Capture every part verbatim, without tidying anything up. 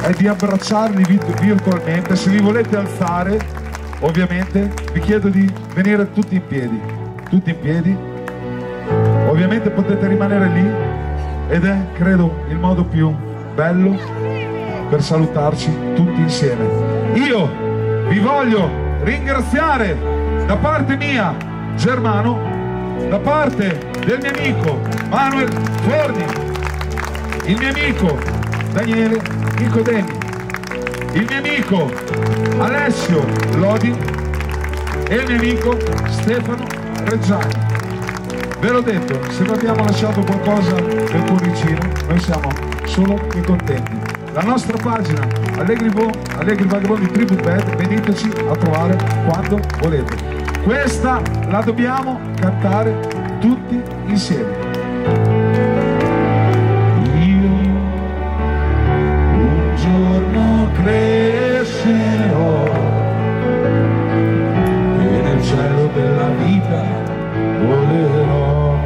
è di abbracciarli virtualmente. Se li volete alzare, ovviamente vi chiedo di venire tutti in piedi, tutti in piedi. Ovviamente potete rimanere lì, ed è, credo, il modo più bello per salutarci tutti insieme. Io vi voglio ringraziare da parte mia, Germano, da parte del mio amico Manuel Forni, il mio amico Daniele Nicodemi, il mio amico Alessio Lodi e il mio amico Stefano Reggiani. Ve l'ho detto, se vi abbiamo lasciato qualcosa del cuoricino, noi siamo solo che contenti. La nostra pagina Allegri, Allegri Vagabondi Tribute Band, veniteci a trovare quando volete. Questa la dobbiamo cantare tutti insieme. Io un giorno crescerò e nel cielo della vita volerò.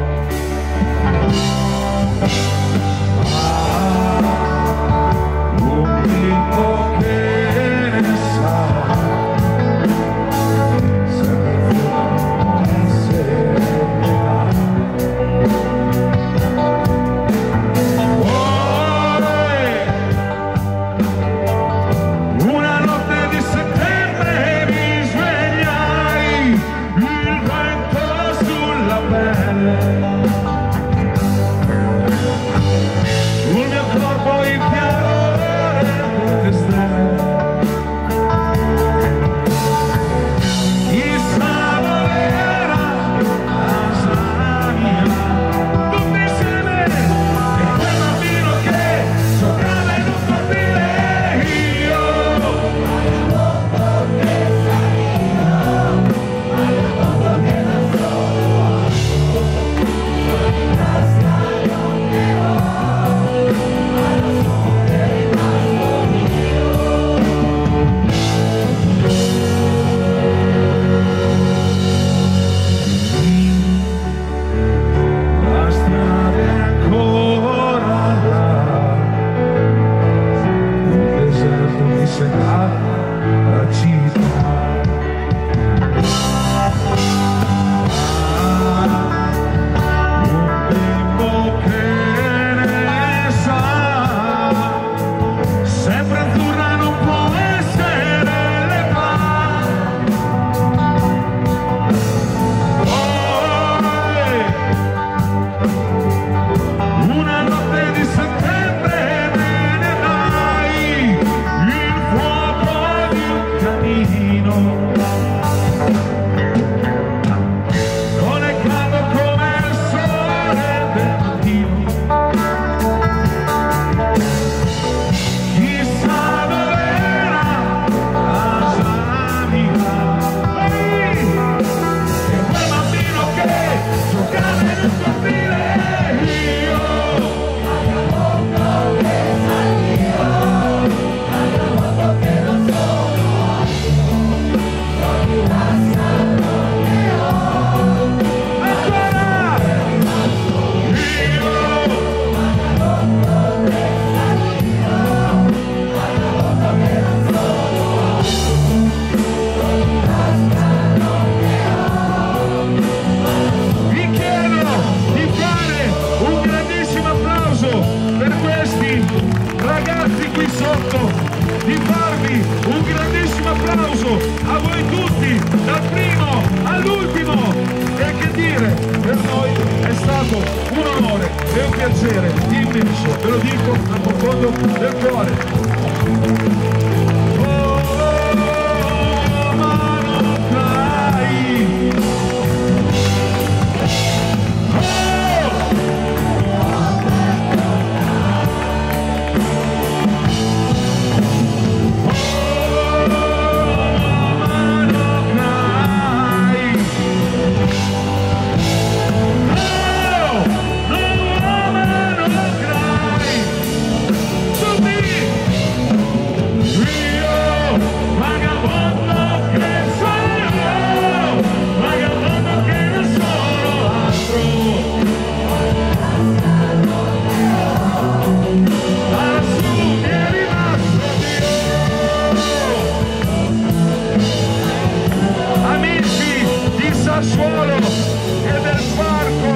Ve lo dico dal profondo del cuore. Sassuolo e del parco.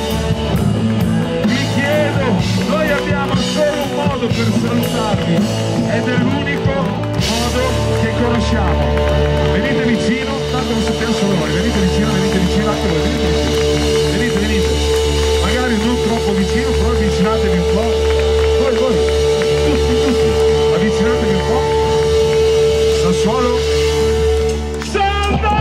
Vi chiedo, noi abbiamo solo un modo per salutarvi ed è l'unico modo che conosciamo. Venite vicino, tanto lo sappiamo solo noi, venite vicino, venite vicino anche voi, venite vicino, venite, venite, magari non troppo vicino, però avvicinatevi un po', voi, voi, tutti, tutti, avvicinatevi un po'. Sassuolo, salva!